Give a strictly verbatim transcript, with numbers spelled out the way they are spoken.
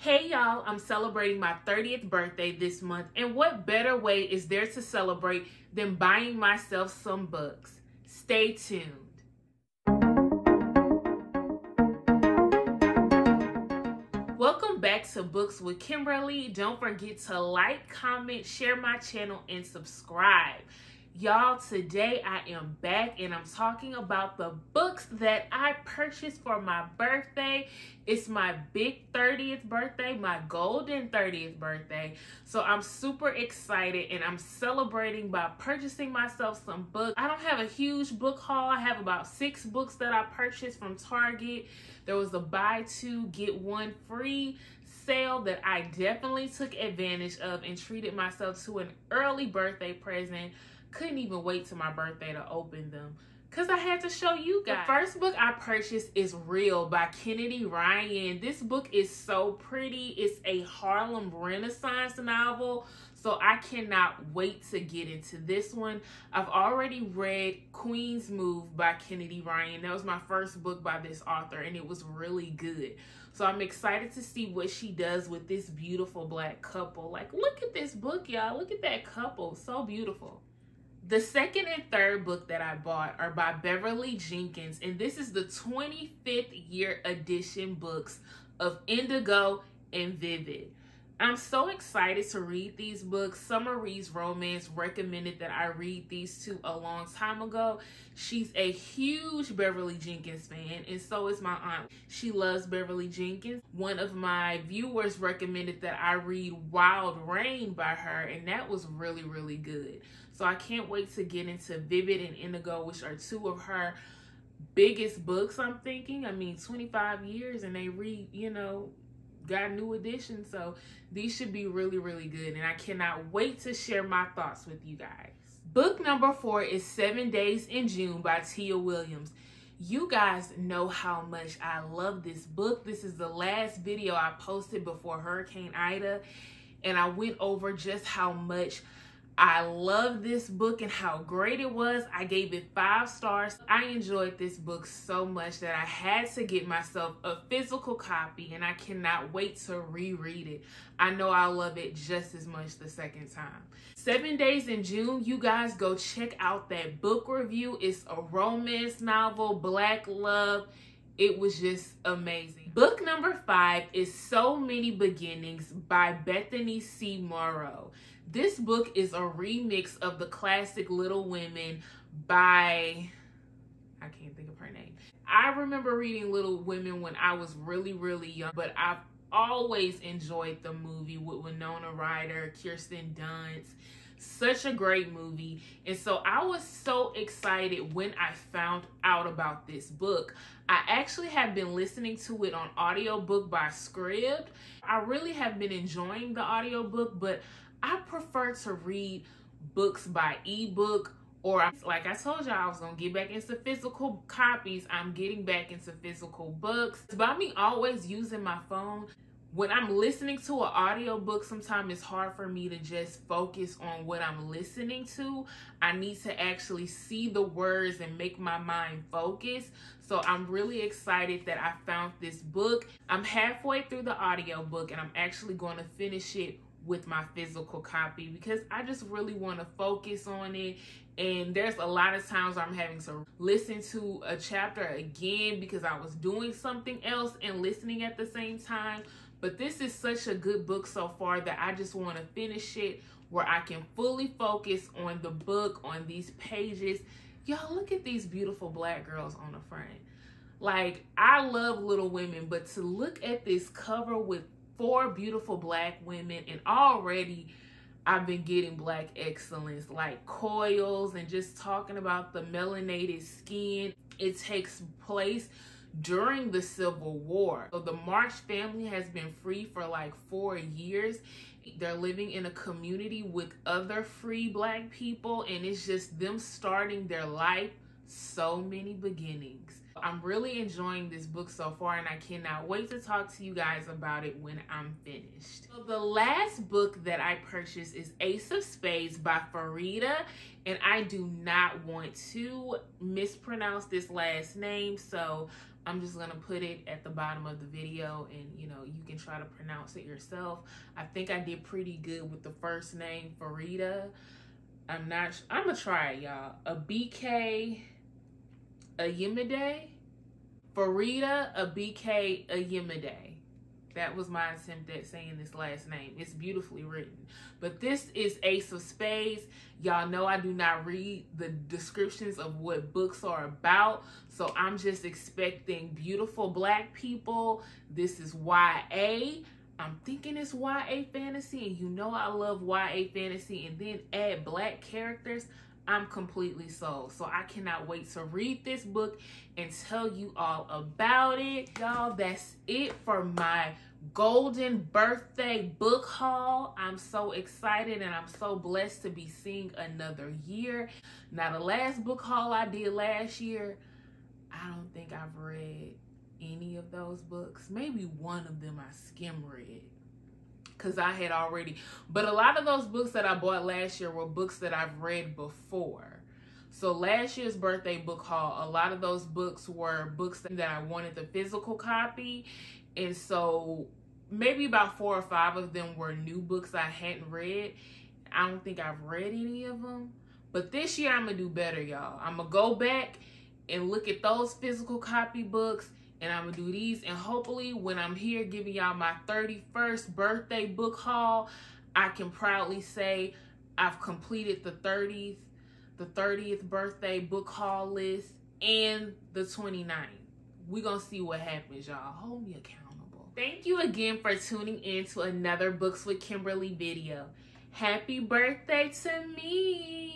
Hey y'all, I'm celebrating my thirtieth birthday this month, and what better way is there to celebrate than buying myself some books? Stay tuned. Welcome back to Books with Kimberly. Don't forget to like, comment, share my channel, and subscribe. Y'all, today I am back and I'm talking about the books that I purchased for my birthday. It's my big thirtieth birthday, my golden thirtieth birthday. So I'm super excited and I'm celebrating by purchasing myself some books. I don't have a huge book haul. I have about six books that I purchased from Target. There was a buy two, get one free sale that I definitely took advantage of and treated myself to an early birthday present. Couldn't even wait till my birthday to open them because I had to show you guys. The first book I purchased is Real by Kennedy Ryan. This book is so pretty. It's a Harlem Renaissance novel, so I cannot wait to get into this one. I've already read Queen's Move by Kennedy Ryan. That was my first book by this author, and it was really good. So I'm excited to see what she does with this beautiful black couple. Like, look at this book, y'all. Look at that couple. So beautiful. The second and third book that I bought are by Beverly Jenkins, and this is the twenty-fifth year edition books of Indigo and Vivid. I'm so excited to read these books. Summer Reads Romance recommended that I read these two a long time ago. She's a huge Beverly Jenkins fan, and so is my aunt. She loves Beverly Jenkins. One of my viewers recommended that I read Wild Rain by her, and that was really, really good. So I can't wait to get into Vivid and Indigo, which are two of her biggest books, I'm thinking. I mean, twenty-five years, and they read, you know, got new editions, so these should be really, really good, and I cannot wait to share my thoughts with you guys. Book number four is Seven Days in June by Tia Williams. You guys know how much I love this book. This is the last video I posted before Hurricane Ida, and I went over just how much I love this book and how great it was. I gave it five stars. I enjoyed this book so much that I had to get myself a physical copy, and I cannot wait to reread it. I know I'll love it just as much the second time. Seven Days in June, you guys go check out that book review. It's a romance novel, black love. It was just amazing. Book number five is So Many Beginnings by Bethany C. Morrow. This book is a remix of the classic Little Women by, I can't think of her name. I remember reading Little Women when I was really, really young, but I've always enjoyed the movie with Winona Ryder, Kirsten Dunst. Such a great movie. And so I was so excited when I found out about this book. I actually have been listening to it on audiobook by Scribd. I really have been enjoying the audiobook, but I prefer to read books by ebook, or like I told y'all, I was gonna get back into physical copies. I'm getting back into physical books. By me always using my phone, when I'm listening to an audiobook, sometimes it's hard for me to just focus on what I'm listening to. I need to actually see the words and make my mind focus. So I'm really excited that I found this book. I'm halfway through the audiobook, and I'm actually going to finish it with my physical copy because I just really want to focus on it. And there's a lot of times where I'm having to listen to a chapter again because I was doing something else and listening at the same time. But this is such a good book so far that I just want to finish it where I can fully focus on the book, on these pages. Y'all, look at these beautiful black girls on the front. Like, I love Little Women, but to look at this cover with four beautiful black women, and already I've been getting black excellence, like coils and just talking about the melanated skin. It takes place during the Civil War. So the March family has been free for like four years. They're living in a community with other free black people, and it's just them starting their life. So many beginnings. I'm really enjoying this book so far, and I cannot wait to talk to you guys about it when I'm finished. So the last book that I purchased is Ace of Spades by Farida, and I do not want to mispronounce this last name, so I'm just gonna put it at the bottom of the video, and you know, you can try to pronounce it yourself. I think I did pretty good with the first name, Farida. I'm not, I'm gonna try it, y'all. Abike Ayimide. Farida Abike Ayimide. That was my attempt at saying this last name. It's beautifully written. But this is Ace of Spades. Y'all know I do not read the descriptions of what books are about. So I'm just expecting beautiful black people. This is Y A. I'm thinking it's Y A fantasy. And you know I love Y A fantasy. And then add black characters. I'm completely sold. So I cannot wait to read this book and tell you all about it. Y'all, that's it for my golden birthday book haul. I'm so excited and I'm so blessed to be seeing another year. Now, the last book haul I did last year, I don't think I've read any of those books. Maybe one of them I skim read, because I had already, but a lot of those books that I bought last year were books that I've read before. So last year's birthday book haul, a lot of those books were books that I wanted the physical copy. And so maybe about four or five of them were new books I hadn't read. I don't think I've read any of them. But this year I'm gonna do better, y'all. I'm gonna go back and look at those physical copy books, and I'm gonna do these, and hopefully when I'm here giving y'all my thirty-first birthday book haul, I can proudly say I've completed the thirtieth, the thirtieth birthday book haul list and the twenty-ninth. We're gonna see what happens, y'all. Hold me accountable. Thank you again for tuning in to another Books with Kimberly video. Happy birthday to me!